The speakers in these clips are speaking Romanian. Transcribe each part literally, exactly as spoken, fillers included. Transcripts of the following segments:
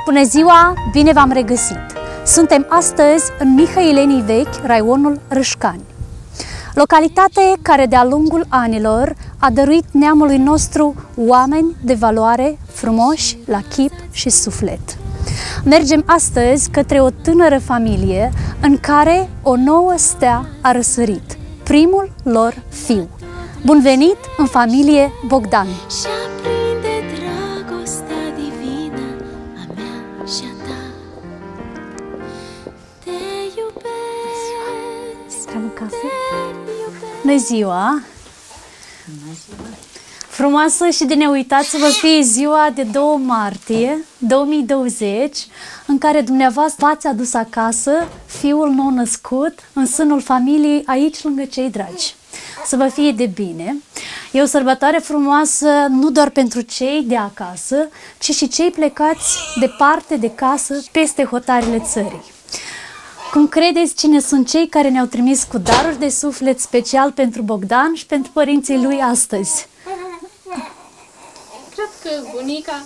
Bună ziua, bine v-am regăsit! Suntem astăzi în Mihăilenii Vechi, raionul Râșcani. Localitate care de-a lungul anilor a dăruit neamului nostru oameni de valoare, frumoși la chip și suflet. Mergem astăzi către o tânără familie în care o nouă stea a răsărit, primul lor fiu. Bun venit în familie Bogdan! Bună ziua! Frumoasă și de neuitat să vă fie ziua de doi martie două mii douăzeci, în care dumneavoastră v-ați adus acasă fiul nou născut în sânul familiei, aici lângă cei dragi. Să vă fie de bine! E o sărbătoare frumoasă nu doar pentru cei de acasă, ci și cei plecați departe de casă, peste hotarele țării. Cum credeți cine sunt cei care ne-au trimis cu daruri de suflet special pentru Bogdan și pentru părinții lui astăzi? Cred că bunica,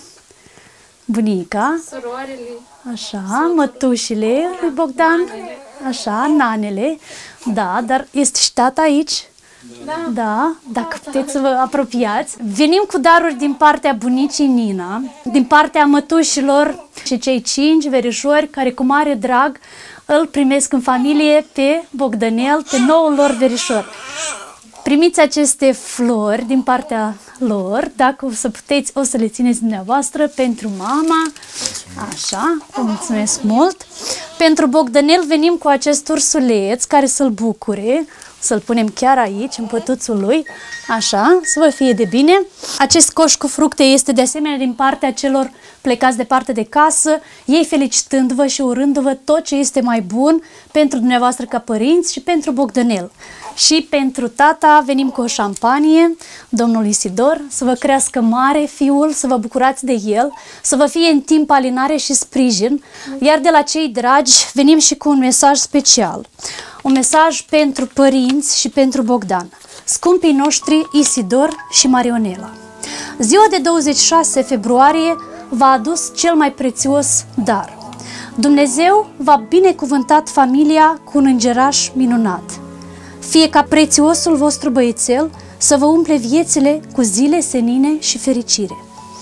Bunica, suroarele, așa, mătușile lui Bogdan, nanele. așa, nanele, da, dar este și tata aici? Da. Da, dacă puteți să vă apropiați. Venim cu daruri din partea bunicii Nina, din partea mătușilor și cei cinci verișori care cu mare drag îl primesc în familie pe Bogdanel, pe noul lor verișor. Primiți aceste flori din partea lor, dacă o să puteți, o să le țineți dumneavoastră pentru mama. Așa, vă mulțumesc mult. Pentru Bogdanel venim cu acest ursuleț care să-l bucure. Să-l punem chiar aici, în pătuțul lui. Așa, să vă fie de bine. Acest coș cu fructe este de asemenea din partea celor plecați departe de casă, ei felicitându-vă și urându-vă tot ce este mai bun pentru dumneavoastră ca părinți și pentru Bogdanel. Și pentru tata venim cu o șampanie, domnul Isidor, să vă crească mare fiul, să vă bucurați de el, să vă fie în timp alinare și sprijin, iar de la cei dragi venim și cu un mesaj special. Un mesaj pentru părinți și pentru Bogdan, scumpii noștri Isidor și Marionela. Ziua de douăzeci și șase februarie v-a adus cel mai prețios dar. Dumnezeu v-a binecuvântat familia cu un îngeraș minunat. Fie ca prețiosul vostru băiețel să vă umple viețile cu zile senine și fericire.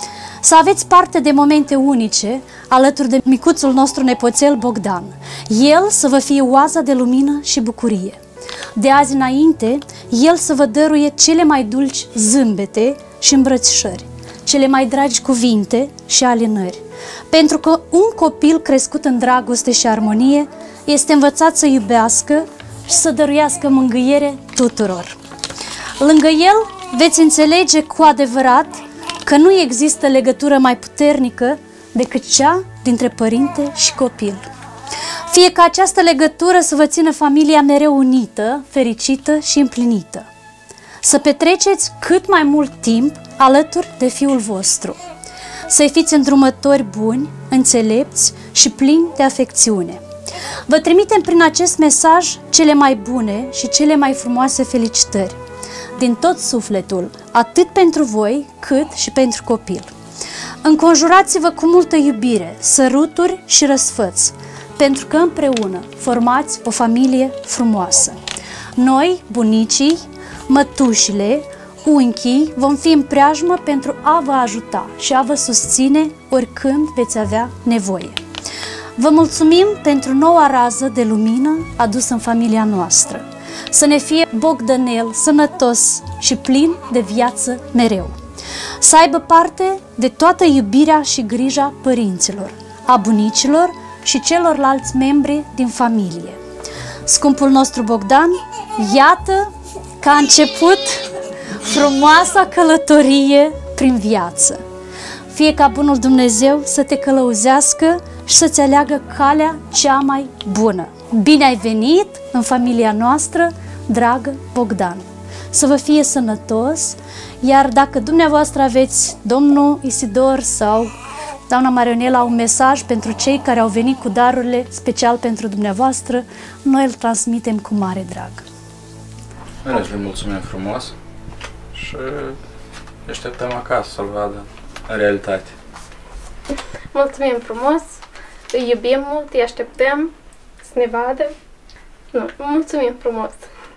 Să aveți parte de momente unice alături de micuțul nostru nepoțel Bogdan. El să vă fie oaza de lumină și bucurie. De azi înainte, el să vă dăruie cele mai dulci zâmbete și îmbrățișări, cele mai dragi cuvinte și alinări. Pentru că un copil crescut în dragoste și armonie este învățat să iubească și să dăruiască mângâiere tuturor. Lângă el veți înțelege cu adevărat că nu există legătură mai puternică decât cea dintre părinte și copil. Fie ca această legătură să vă țină familia mereu unită, fericită și împlinită. Să petreceți cât mai mult timp alături de fiul vostru. Să-i fiți îndrumători buni, înțelepți și plini de afecțiune. Vă trimitem prin acest mesaj cele mai bune și cele mai frumoase felicitări, din tot sufletul, atât pentru voi, cât și pentru copil. Înconjurați-vă cu multă iubire, săruturi și răsfăți, pentru că împreună formați o familie frumoasă. Noi, bunicii, mătușile, unchii, vom fi în preajmă pentru a vă ajuta și a vă susține oricând veți avea nevoie. Vă mulțumim pentru noua rază de lumină adusă în familia noastră. Să ne fie Bogdanel sănătos și plin de viață mereu. Să aibă parte de toată iubirea și grija părinților, a bunicilor și celorlalți membri din familie. Scumpul nostru Bogdan, iată că a început frumoasa călătorie prin viață. Fie ca bunul Dumnezeu să te călăuzească și să-ți aleagă calea cea mai bună. Bine ai venit în familia noastră, dragă Bogdan! Să vă fie sănătos, iar dacă dumneavoastră aveți, domnul Isidor sau doamna Marionela, un mesaj pentru cei care au venit cu darurile special pentru dumneavoastră, noi îl transmitem cu mare drag. Noi le mulțumim frumos și așteptăm acasă să-l vadă în realitate. Mulțumim frumos, îi iubim mult, îi așteptăm să ne vadă. Nu, mulțumim frumos!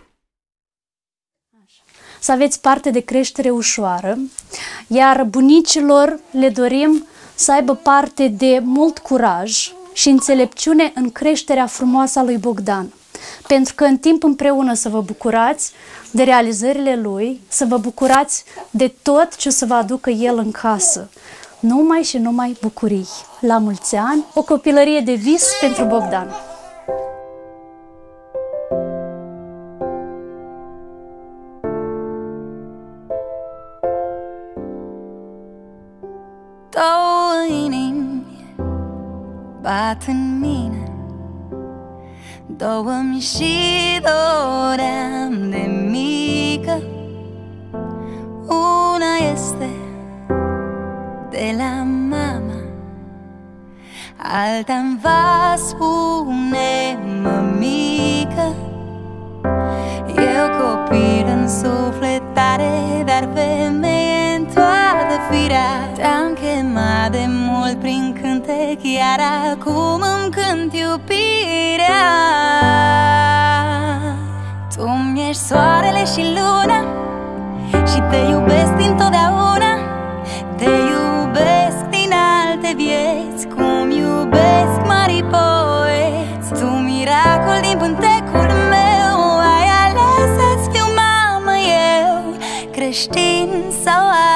Să aveți parte de creștere ușoară, iar bunicilor le dorim să aibă parte de mult curaj și înțelepciune în creșterea frumoasă a lui Bogdan. Pentru că în timp împreună să vă bucurați de realizările lui, să vă bucurați de tot ce o să vă aducă el în casă. Numai și numai bucurii. La mulți ani, o copilărie de vis pentru Bogdan. Două inimi bat în mine, două-mi și doream de mică. Una este de la mama, alta-mi va spune mămică. Eu copil în sufletare, dar femeie în toată firea. Te-am chemat de mult prin cântec, iar acum îmi cânt iubirea. Tu mi-ești soarele și luna și te iubesc dintotdeauna. Te iubesc din alte vieți, cum iubesc mari poeți. Tu, miracol din pântecul meu, ai ales să-ți fiu mamă eu, creștin sau